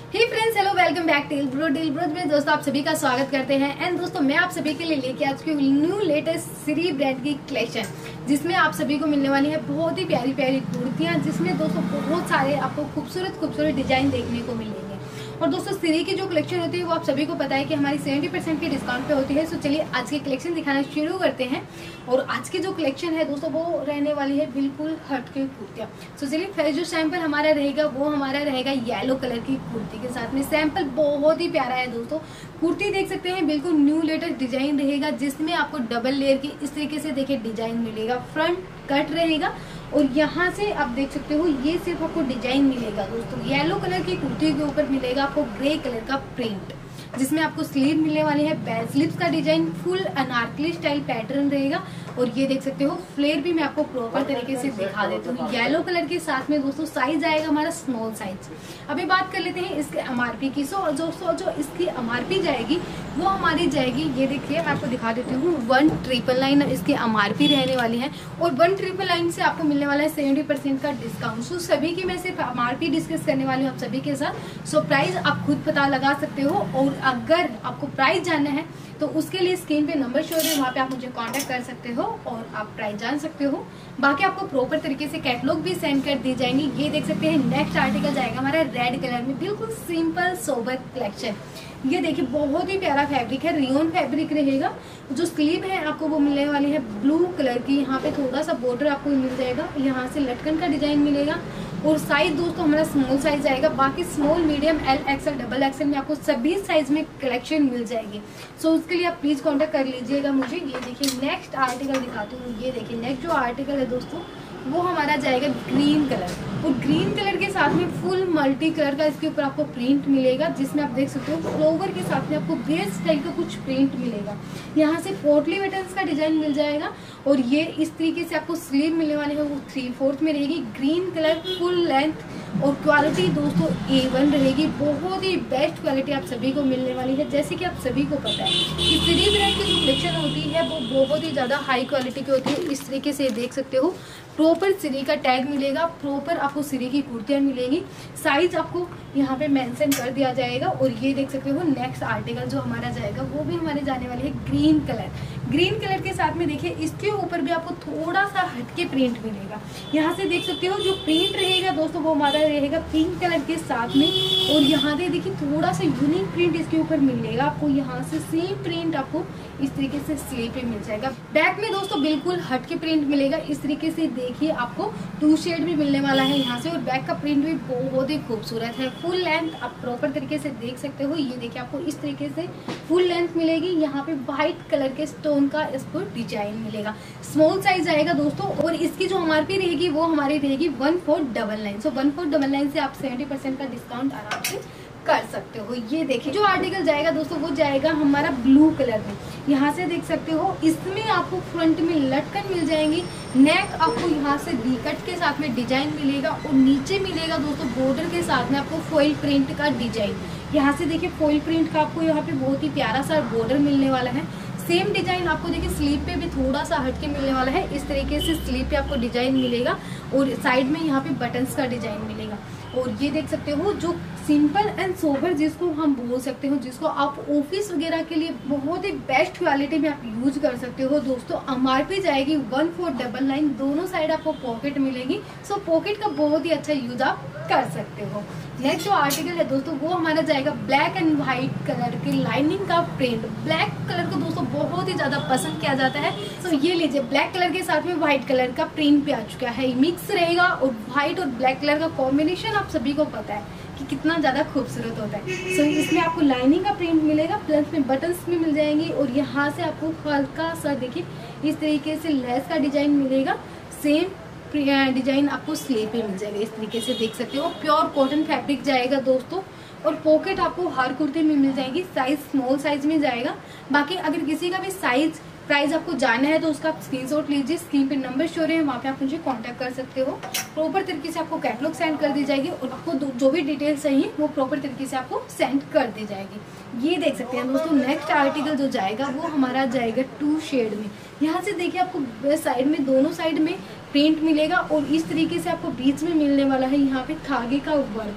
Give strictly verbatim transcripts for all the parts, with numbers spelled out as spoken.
Hey friends, hello, welcome back to bro deal bros में दोस्तों आप सभी का स्वागत करते हैं। एंड दोस्तों मैं आप सभी के लिए लेके आ चुकी हूँ न्यू लेटेस्ट श्री ब्रांड की कलेक्शन, जिसमें आप सभी को मिलने वाली है बहुत ही प्यारी प्यारी कुर्तियां, जिसमें दोस्तों बहुत सारे आपको खूबसूरत खूबसूरत डिजाइन देखने को मिलेंगे। और दोस्तों श्री की जो कलेक्शन होती है वो आप सभी को पता है कि हमारी सेवेंटी परसेंट की डिस्काउंट पे होती है। सो चलिए आज की कलेक्शन दिखाना शुरू करते हैं। और आज की जो कलेक्शन है दोस्तों वो रहने वाली है बिल्कुल हटके कुर्तियां। सो चलिए फिर जो सैंपल हमारा रहेगा वो हमारा रहेगा येलो कलर की कुर्ती के साथ में। सैंपल बहुत ही प्यारा है दोस्तों। कुर्ती देख सकते हैं बिल्कुल न्यू लेटेस्ट डिजाइन रहेगा, जिसमें आपको डबल लेयर की इस तरीके से देखिए डिजाइन मिलेगा। फ्रंट कट रहेगा और यहाँ से आप देख सकते हो ये सिर्फ आपको डिजाइन मिलेगा दोस्तों। येलो कलर की कुर्ती के ऊपर मिलेगा आपको ग्रे कलर का प्रिंट, जिसमें आपको स्लीव मिलने वाली है। बैक स्लीव्स का design full Anarkali style pattern रहेगा। और ये देख सकते हो फ्लेयर भी मैं आपको प्रॉपर तरीके से दिखा देती हूँ। येलो कलर के साथ में दोस्तों साइज आएगा हमारा स्मॉल साइज। अभी बात कर लेते हैं इसके एमआरपी की। सो दोस्तों जो इसकी एमआरपी जाएगी वो हमारी जाएगी, ये देखिए मैं आपको दिखा देती हूँ, वन ट्रिपल नाइन इसकी एमआरपी रहने वाली है। और वन ट्रिपल नाइन से आपको मिलने वाला है सेवेंटी परसेंट का डिस्काउंट। सो सभी की मैं सिर्फ एमआरपी डिस्कस करने वाली हूँ आप सभी के साथ। सो प्राइस आप खुद पता लगा सकते हो। और अगर आपको प्राइस जानना है तो उसके लिए स्क्रीन पे नंबर शो है, वहाँ पे आप मुझे कांटेक्ट कर सकते हो और आप प्राइस जान सकते हो। बाकी आपको प्रॉपर तरीके से कैटलॉग भी सेंड कर दी जाएंगी। ये देख सकते हैं नेक्स्ट आर्टिकल जाएगा हमारा रेड कलर में, बिल्कुल सिंपल सोबर कलेक्शन। ये देखिए बहुत ही प्यारा फैब्रिक है, रियोन फैब्रिक रहेगा। जो स्लीव है आपको वो मिलने वाली है ब्लू कलर की। यहाँ पे थोड़ा सा बॉर्डर आपको मिल जाएगा, यहाँ से लटकन का डिजाइन मिलेगा। और साइज दोस्तों हमारा स्मॉल साइज आएगा। बाकी small, medium, L XL, double XL में आपको सभी साइज में कलेक्शन मिल जाएगी। सो so, उसके लिए आप प्लीज कांटेक्ट कर लीजिएगा मुझे। ये देखिए नेक्स्ट आर्टिकल दिखाती हूँ। ये देखिए नेक्स्ट जो आर्टिकल है दोस्तों वो हमारा जाएगा ग्रीन कलर। और ग्रीन कलर के साथ में फुल मल्टी कलर का इसके ऊपर आपको प्रिंट मिलेगा, जिसमें आप देख सकते हो फ्लावर के साथ में आपको बेस स्टाइल का कुछ प्रिंट मिलेगा। यहाँ से पोटली बटन्स का डिजाइन मिल जाएगा। और ये इस तरीके से आपको स्लीव मिलने वाले है, वो थ्री फोर्थ में रहेगी। ग्रीन कलर फुल लेंथ और क्वालिटी दोस्तों ए वन रहेगी। बहुत ही बेस्ट क्वालिटी आप सभी को मिलने वाली है। जैसे कि आप सभी को पता है कि श्री ब्रांड की जो कलेक्शन होती है वो बहुत ही ज्यादा हाई क्वालिटी की होती है। इस तरीके से देख सकते हो प्रॉपर श्री का टैग मिलेगा, प्रॉपर आपको श्री की कुर्तियां मिलेगी। साइज आपको यहाँ पे मेंशन कर दिया जाएगा। और ये देख सकते हो नेक्स्ट आर्टिकल जो हमारा जाएगा वो भी हमारे जाने वाले है ग्रीन कलर। ग्रीन कलर के साथ में देखिए इसके ऊपर भी आपको थोड़ा सा हटके प्रिंट मिलेगा। यहाँ से देख सकते हो जो प्रिंट रहेगा दोस्तों वो हमारा रहेगा पिंक कलर के साथ में। और यहाँ से देखिए थोड़ा सा यूनिक प्रिंट इसके ऊपर मिलेगा आपको। यहाँ से सेम प्रिंट आपको इस तरीके से स्लीव पे मिल जाएगा। बैक में दोस्तों बिल्कुल हटके प्रिंट मिलेगा। इस तरीके से देखिए आपको टू शेड भी मिलने वाला है यहाँ से। और बैक का प्रिंट भी बहुत ही खूबसूरत है। फुल लेंथ आप प्रॉपर तरीके से देख सकते हो। ये देखिए आपको इस तरीके से फुल लेंथ मिलेगी। यहाँ पे व्हाइट कलर के स्टोन का इसको डिजाइन मिलेगा। स्मॉल साइज आएगा दोस्तों। और इसकी जो एमआरपी रहेगी वो हमारी रहेगी one four double nine. So one four double nine से आप सेवेंटी परसेंट का डिस्काउंट आराम से कर सकते हो। ये देखिए जो आर्टिकल जाएगा दोस्तों वो जाएगा हमारा ब्लू कलर में। यहाँ से देख सकते हो इसमें आपको फ्रंट में लटकन मिल जाएंगी। नेक आपको यहाँ से वी कट के साथ में डिजाइन मिलेगा। और नीचे मिलेगा दोस्तों बॉर्डर के साथ में आपको फॉइल प्रिंट का डिजाइन। यहाँ से देखिए फॉइल प्रिंट का आपको यहाँ पे बहुत ही प्यारा सा बॉर्डर मिलने वाला है। सेम डिजाइन आपको देखिए स्लीव पे भी थोड़ा सा हटके मिलने वाला है। इस तरीके से स्लीव पे आपको डिजाइन मिलेगा। और साइड में यहाँ पे बटन्स का डिजाइन मिलेगा। और ये देख सकते हो जो सिंपल एंड सोबर जिसको हम बोल सकते हो, जिसको आप ऑफिस वगैरह के लिए बहुत ही बेस्ट क्वालिटी में आप यूज कर सकते हो दोस्तों। एमआरपी जाएगी वन फोर डबल नाइन। दोनों साइड आपको पॉकेट मिलेगी। सो पॉकेट का बहुत ही अच्छा यूज आप कर सकते हो। नेक्स्ट जो आर्टिकल है दोस्तों वो हमारा जाएगा ब्लैक एंड व्हाइट कलर के लाइनिंग का प्रिंट। ब्लैक कलर को दोस्तों बहुत ही ज्यादा पसंद किया जाता है। तो ये लीजिए ब्लैक कलर के साथ में व्हाइट कलर का प्रिंट भी आ चुका है। मिक्स रहेगा और व्हाइट और ब्लैक कलर का कॉम्बिनेशन आप सभी को पता है कि कितना ज्यादा खूबसूरत होता है। सो इसमें आपको लाइनिंग का प्रिंट मिलेगा, प्लस में बटन्स भी मिल जाएंगे। और यहाँ से आपको हल्का सा देखिए इस तरीके से लेस का डिजाइन मिलेगा। सेम डिजाइन आपको स्लीव पे मिल जाएगा। इस तरीके से देख सकते हो प्योर कॉटन फैब्रिक जाएगा दोस्तों। और पॉकेट आपको हर कुर्ते में मिल जाएगी। साइज स्मॉल साइज में जाएगा। बाकी अगर किसी का भी साइज प्राइस आपको जानना है तो उसका आप स्क्रीनशॉट लीजिए। स्क्रीन पे नंबर शो रहे हैं, वहाँ पे आप मुझे कांटेक्ट कर सकते हो। प्रॉपर तरीके से आपको कैटलॉग सेंड कर दी जाएगी। और आपको जो भी डिटेल्स चाहिए वो प्रॉपर तरीके से आपको सेंड कर दी जाएगी। ये देख सकते हैं दोस्तों नेक्स्ट आर्टिकल जो जाएगा वो हमारा जाएगा टू शेड में। यहाँ से देखिए आपको साइड में दोनों साइड में प्रिंट मिलेगा। और इस तरीके से आपको बीच में मिलने वाला है यहाँ पे धागे का वर्क।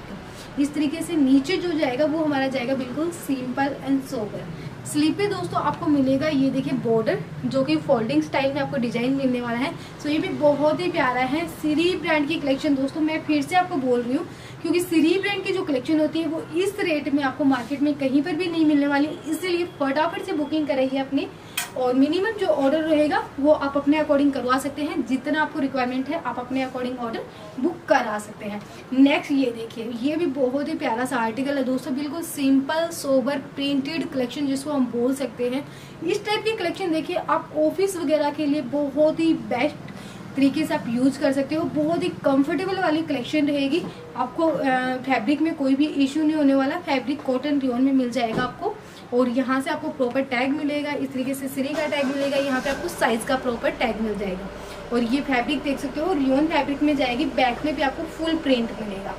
इस तरीके से नीचे जो जाएगा वो हमारा जाएगा बिल्कुल सिंपल एंड सोबर। स्लीव पे दोस्तों आपको मिलेगा ये देखिए बॉर्डर, जो कि फोल्डिंग स्टाइल में आपको डिजाइन मिलने वाला है। सो ये भी बहुत ही प्यारा है। सिरी ब्रांड की कलेक्शन दोस्तों मैं फिर से आपको बोल रही हूँ, क्योंकि सिरी ब्रांड की जो कलेक्शन होती है वो इस रेट में आपको मार्केट में कहीं पर भी नहीं मिलने वाली, इसलिए फटाफट से बुकिंग कराइए अपनी। और मिनिमम जो ऑर्डर रहेगा वो आप अपने अकॉर्डिंग करवा सकते हैं, जितना आपको रिक्वायरमेंट है आप अपने अकॉर्डिंग ऑर्डर बुक करा सकते हैं। नेक्स्ट ये देखिए, ये भी बहुत ही प्यारा सा आर्टिकल है दोस्तों, बिल्कुल सिंपल सोबर प्रिंटेड कलेक्शन जिसको हम बोल सकते हैं। इस टाइप की कलेक्शन देखिए आप ऑफिस वगैरह के लिए बहुत ही बेस्ट तरीके से आप यूज कर सकते हो। बहुत ही कंफर्टेबल वाली कलेक्शन रहेगी, आपको फैब्रिक में कोई भी इश्यू नहीं होने वाला। फैब्रिक कॉटन रियोन में मिल जाएगा आपको, और यहाँ से आपको प्रॉपर टैग मिलेगा, इस तरीके से सिरी का टैग मिलेगा, यहाँ पे आपको साइज का प्रॉपर टैग मिल जाएगा। और ये फैब्रिक देख सकते हो रियोन फैब्रिक में जाएगी, बैक में भी आपको फुल प्रिंट मिलेगा।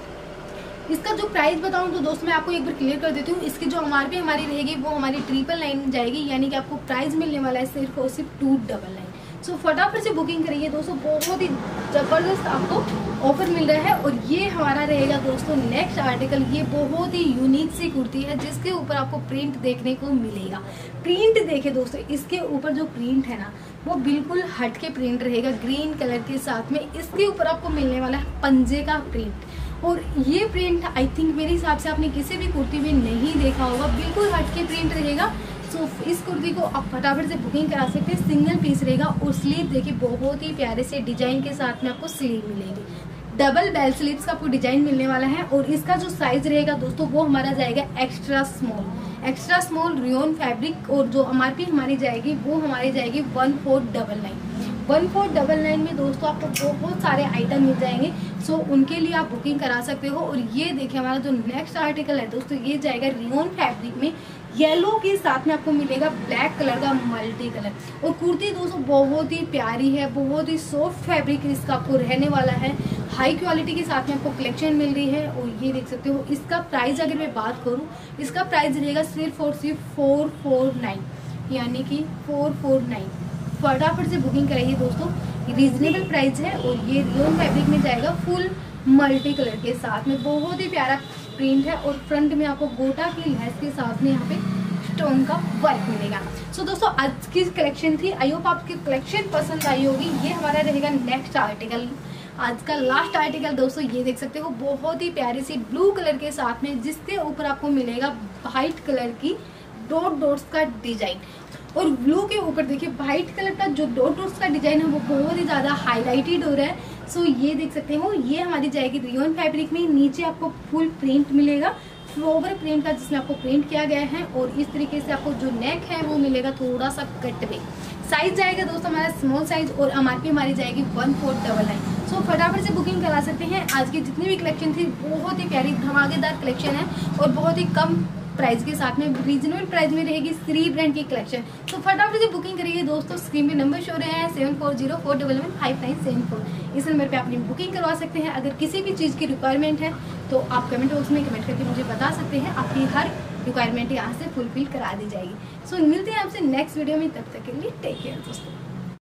इसका जो प्राइस बताऊं तो दोस्तों मैं आपको एक बार क्लियर कर देती हूँ, इसकी जो एमआरपी हमारी रहेगी वो हमारी ट्रिपल नाइन जाएगी, यानी कि आपको प्राइस मिलने वाला है सिर्फ और सिर्फ टू डबल नाइन। सो फटाफट से बुकिंग करिए दोस्तों, बहुत ही जबरदस्त आपको ऑफर मिल रहा है। और ये हमारा रहेगा दोस्तों नेक्स्ट आर्टिकल। ये बहुत ही यूनिक सी कुर्ती है जिसके ऊपर आपको प्रिंट देखने को मिलेगा। प्रिंट देखिए दोस्तों, इसके ऊपर जो प्रिंट है ना वो बिल्कुल हट के प्रिंट रहेगा, ग्रीन कलर के साथ में। इसके ऊपर आपको मिलने वाला है पंजे का प्रिंट, और ये प्रिंट आई थिंक मेरे हिसाब से आपने किसी भी कुर्ती में नहीं देखा होगा, बिल्कुल हट के प्रिंट रहेगा। सो so, इस कुर्ती को आप फटाफट से बुकिंग करा सकते हैं। सिंगल पीस रहेगा, और स्लीव देखिए बहुत ही प्यारे से डिजाइन के साथ में आपको स्लीव मिलेगी। डबल बेल स्लीव्स का आपको डिजाइन मिलने वाला है, और इसका जो साइज रहेगा दोस्तों वो हमारा जाएगा extra small. Extra small rayon fabric, और जो एमआरपी हमारी जाएगी वो हमारी जाएगी one four double nine. One four double nine में दोस्तों आपको बहुत सारे आइटम मिल जाएंगे, सो उनके लिए आप बुकिंग करा सकते हो। और ये देखिए हमारा जो नेक्स्ट आर्टिकल है दोस्तों, ये जाएगा रियोन फैब्रिक में, येलो के साथ में आपको मिलेगा ब्लैक कलर का मल्टी कलर। और कुर्ती दोस्तों बहुत ही प्यारी है, बहुत ही सॉफ्ट फैब्रिक इसका आपको रहने वाला है, हाई क्वालिटी के साथ में आपको कलेक्शन मिल रही है। और ये देख सकते हो इसका प्राइस अगर मैं बात करूँ, इसका प्राइस रहेगा सिर्फ और सिर्फ फोर फोर नाइन, यानी कि फोर फोर नाइन। फटाफट से बुकिंग कराइए दोस्तों, रीजनेबल प्राइस है। और ये रियोन फैब्रिक में जाएगा फुल मल्टी कलर के साथ में, बहुत ही प्यारा प्रिंट है। और फ्रंट में आपको गोटा की लेस के साथ में यहाँ पे स्टोन का वर्क मिलेगा। सो so, दोस्तों आज की कलेक्शन थी, आई होप आपकी कलेक्शन पसंद आई होगी। ये हमारा रहेगा नेक्स्ट आर्टिकल, आज का लास्ट आर्टिकल दोस्तों। ये देख सकते हो बहुत ही प्यारी सी ब्लू कलर के साथ में, जिसके ऊपर आपको मिलेगा व्हाइट कलर की डॉट डॉट्स का डिजाइन। और ब्लू के ऊपर देखिए व्हाइट कलर का जो डॉट डॉट्स का डिजाइन है वो बहुत ही ज्यादा हाईलाइटेड हो रहा है। सो so, ये देख सकते हो ये हमारी जाएगी रियोन फैब्रिक में, नीचे आपको फुल प्रिंट मिलेगा, फ्लोवर प्रिंट का जिसमें आपको प्रिंट किया गया है। और इस तरीके से आपको जो नेक है वो मिलेगा थोड़ा सा कट में। साइज जाएगा दोस्तों हमारा स्मॉल साइज, और एमआरपी हमारी जाएगी one four double nine. So फटाफट से बुकिंग करा सकते हैं। आज की जितनी भी कलेक्शन थी बहुत ही प्यारी धमाकेदार कलेक्शन है, और बहुत ही कम प्राइस के साथ में रीजनेबल प्राइस में रहेगी सिरी ब्रांड की कलेक्शन। तो फटाफट से बुकिंग करिए दोस्तों। स्क्रीन पे नंबर शो रहे हैं seven four zero four double one five nine seven four, इस नंबर पे अपनी बुकिंग करवा सकते हैं। अगर किसी भी चीज़ की रिक्वायरमेंट है तो आप कमेंट बॉक्स में कमेंट करके मुझे बता सकते हैं, आपकी हर रिक्वायरमेंट यहाँ से फुलफिल करा दी जाएगी। सो so, मिलते हैं आपसे नेक्स्ट वीडियो में, तब तक के लिए टेक केयर दोस्तों।